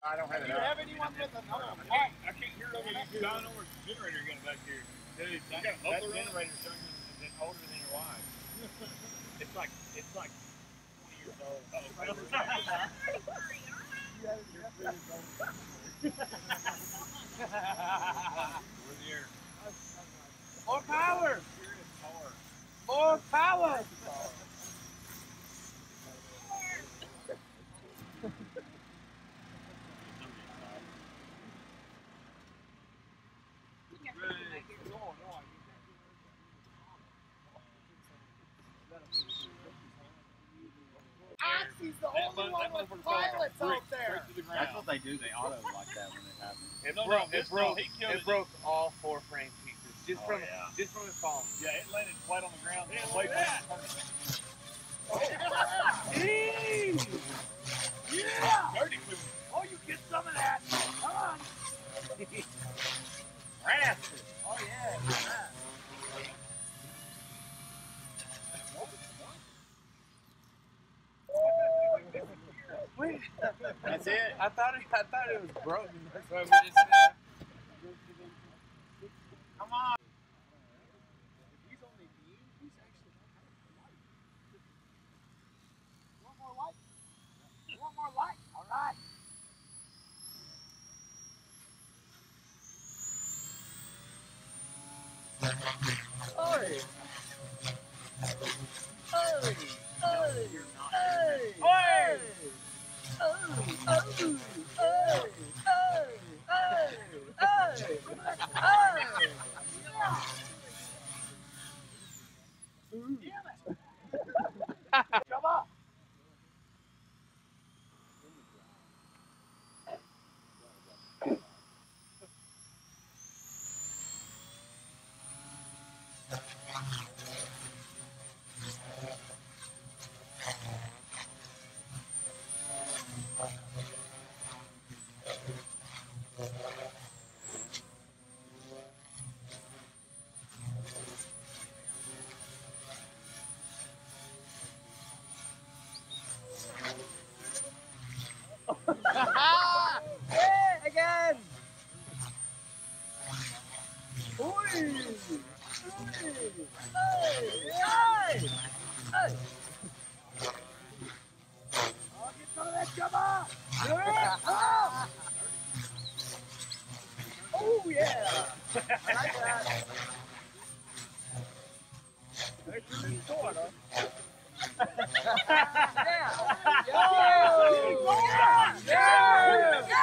I don't have it. Do you have anyone with another pipe? I can't hear over this ginormous generator you got back here. Dude, that generator's older than your wife. It's like 20 years old. More power! More power! Oxy's the only one with pilots out there. That's what they do. They auto like that when it happens. It broke all 4 frame pieces just from it falling. Yeah, it landed flat on the ground. It way back. Yeah! Dirty. Oh, you get some of that. Come on. Rasmus. Oh, yeah. Wait. That's it. I thought it was broken. That's why we just Come on. He's only he's actually One more light. One more light. All right. Hey. Hey. Hey. Hey. Come on. Hey, again. Oi. Hey. Hey. Oh, get some of that, come on. Oh. Oh, yeah. I like that. There's your new sword, huh? Yeah. Yo. Yeah. Yeah.